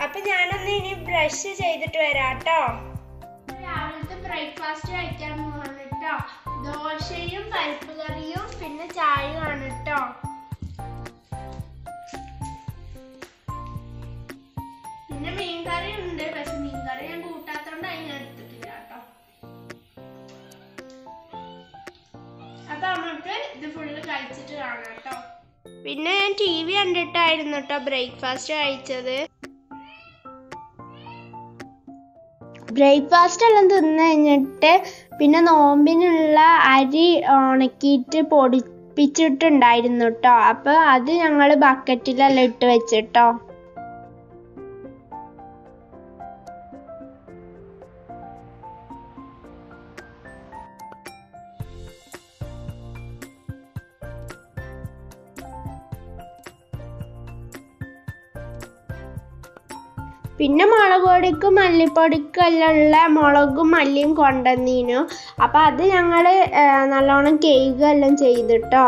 അപ്പൊ ഞാനൊന്ന് ഇനി ബ്രഷ് ചെയ്തിട്ട് വരാട്ടോ. രാവിലത്തെ ബ്രേക്ക്ഫാസ്റ്റ് കഴിക്കാൻ പോവാണ് കേട്ടോ. ദോശയും പരിപ്പ് കറിയും പിന്നെ ചായയുമാണ് കേട്ടോ. പിന്നെ മീൻകറി ഉണ്ട്, പക്ഷെ മീൻകറി ഞാൻ കൂട്ടാത്തോണ്ട് അതിന് എടുത്തിട്ടില്ല കേട്ടോ. അപ്പൊ നമുക്ക് ഇത് ഫുള്ള് കഴിച്ചിട്ട് കാണാം കേട്ടോ. പിന്നെ ഞാൻ TV കണ്ടിട്ടായിരുന്നു കേട്ടോ ബ്രേക്ക്ഫാസ്റ്റ് കഴിച്ചത്. ബ്രേക്ക്ഫാസ്റ്റ് എല്ലാം തിന്നു കഴിഞ്ഞിട്ട് പിന്നെ നോമ്പിനുള്ള അരി ഉണക്കിയിട്ട് പൊടിപ്പിച്ചിട്ടുണ്ടായിരുന്നു കേട്ടോ. അപ്പൊ അത് ഞങ്ങൾ ബക്കറ്റിലെല്ലാം ഇട്ട് വെച്ചിട്ടോ. പിന്നെ മുളക് പൊടിക്കും മല്ലിപ്പൊടിക്കും എല്ലാം ഉള്ള മുളകും മല്ലിയും കൊണ്ടുവന്നീനു. അപ്പം അത് ഞങ്ങൾ നല്ലോണം കഴുകുകയെല്ലാം ചെയ്തിട്ടോ.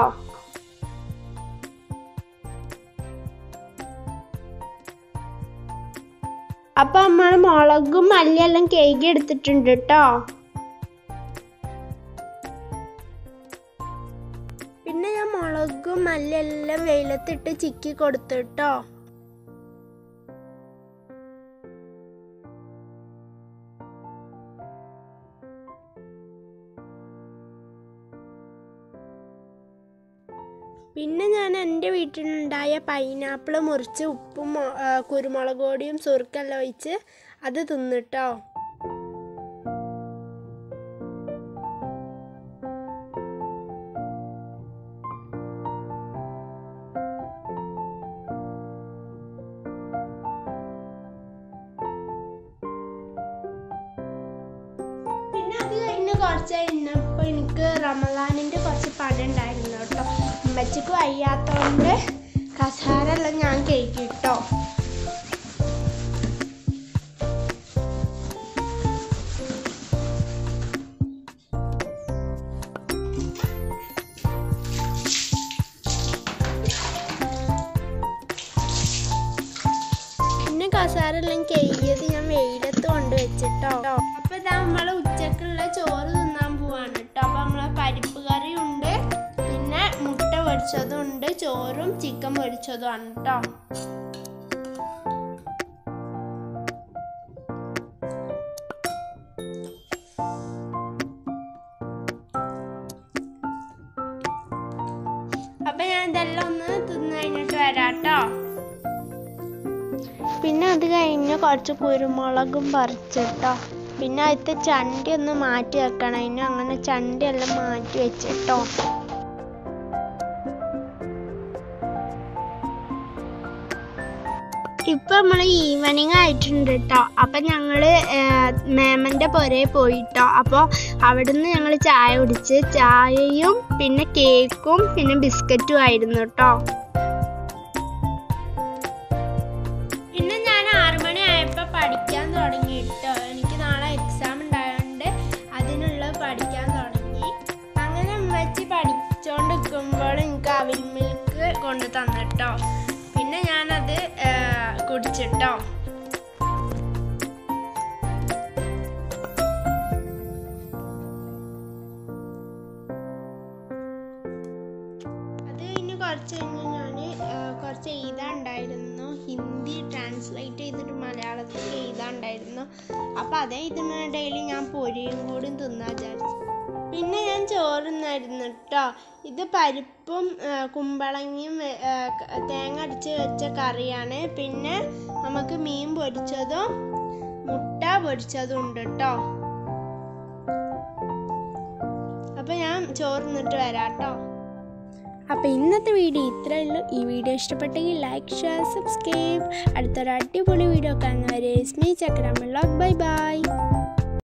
അപ്പം നമ്മൾ മുളകും മല്ലിയെല്ലാം കഴുകി എടുത്തിട്ടുണ്ട് കേട്ടോ. പിന്നെ ഞാൻ മുളകും മല്ലിയെല്ലാം വെയിലത്തിട്ട് ചിക്കി കൊടുത്തിട്ടോ. പിന്നെ ഞാൻ എൻ്റെ വീട്ടിലുണ്ടായ പൈനാപ്പിൾ മുറിച്ച് ഉപ്പും കുരുമുളക് പൊടിയും സുർക്കെല്ലാം ഒഴിച്ച് അത് തിന്നിട്ടോ. പിന്നെ അത് കഴിഞ്ഞ് കുറച്ച് കഴിഞ്ഞപ്പോൾ എനിക്ക് റമദാനിൻ്റെ കുറച്ച് പടം ഉണ്ടായിരുന്നു കേട്ടോ. ഉമ്മച്ചിക്ക് വയ്യാത്തതുകൊണ്ട് കസാരെല്ലാം ഞാൻ കേക്കിട്ടോ. പിന്നെ കസാരെല്ലാം കേക്കിയത് ഞാൻ വെയിലത്ത് കൊണ്ടുവച്ചിട്ടോ. അപ്പൊ ഇതാ നമ്മള് ഉച്ചക്കുള്ള ചോറ് തിന്നാൻ പോവാണ് കേട്ടോ. അപ്പൊ നമ്മളെ പരിപ്പ് കറി ഉണ്ട്, പിന്നെ മുട്ട പൊരിച്ചതും ഉണ്ട്, ചോറും ചിക്കൻ പൊരിച്ചതും ആണ് കേട്ടോ. അപ്പൊ ഞാൻ ഇതെല്ലാം ഒന്ന് തിന്നു കഴിഞ്ഞിട്ട് വരാട്ടോ. പിന്നെ അത് കഴിഞ്ഞ് കുറച്ച് കുരുമുളകും പറിച്ചിട്ടോ. പിന്നെ അതിലത്തെ ചണ്ടി ഒന്ന് മാറ്റി വെക്കണം. അതിന് അങ്ങനെ ചണ്ടി എല്ലാം മാറ്റി വെച്ചിട്ടോ. ഇപ്പൊ നമ്മള് ഈവനിങ് ആയിട്ടുണ്ട് കേട്ടോ. അപ്പൊ ഞങ്ങള് മേമന്റെ പുരയിൽ പോയിട്ടോ. അപ്പോൾ അവിടുന്ന് ഞങ്ങൾ ചായ കുടിച്ച്, ചായയും പിന്നെ കേക്കും പിന്നെ ബിസ്ക്കറ്റും ആയിരുന്നു കേട്ടോ. പിന്നെ ഞാൻ 6 മണി ആയപ്പോൾ പഠിക്കാൻ തുടങ്ങി കേട്ടോ. എനിക്ക് നാളെ എക്സാം ഉണ്ടായതുകൊണ്ട് അതിനുള്ള പഠിക്കാൻ തുടങ്ങി. അങ്ങനെ ഉമ്മച്ചി പഠിച്ചോണ്ട് നിൽക്കുമ്പോൾ എനിക്ക് അവിൽ മിൽക്ക് കൊണ്ട് തന്നിട്ടോ. പിന്നെ ഞാനത് കുടിച്ചിട്ടോ. അത് കഴിഞ്ഞ് കുറച്ച് കഴിഞ്ഞ് ഞാൻ കുറച്ച് എഴുതാണ്ടായിരുന്നു. ഹിന്ദി ട്രാൻസ്ലേറ്റ് ചെയ്തിട്ട് മലയാളത്തിൽ എഴുതാണ്ടായിരുന്നു. അപ്പം അതേ ഇതിനിടയിൽ ഞാൻ പൊരിയും കൂടി തിന്നാൻ വിചാരിച്ചു. പിന്നെ ഞാൻ ചോറുന്നായിരുന്നു കേട്ടോ. ഇത് പരിപ്പും കുമ്പളങ്ങയും തേങ്ങ അടിച്ച് വെച്ച കറിയാണ്. പിന്നെ നമുക്ക് മീൻ പൊരിച്ചതും മുട്ട പൊരിച്ചതും ഉണ്ട് കേട്ടോ. അപ്പം ഞാൻ ചോറുന്നിട്ട് വരാം കേട്ടോ. അപ്പോൾ ഇന്നത്തെ വീഡിയോ ഇത്രയേ ഉള്ളൂ. ഈ വീഡിയോ ഇഷ്ടപ്പെട്ടെങ്കിൽ ലൈക്ക്, ഷെയർ, സബ്സ്ക്രൈബ്. അടുത്തൊരു അടിപൊളി വീഡിയോ കാണുന്നവരെ സ്മി ചക്രം വ്ലോഗ്. Bye bye.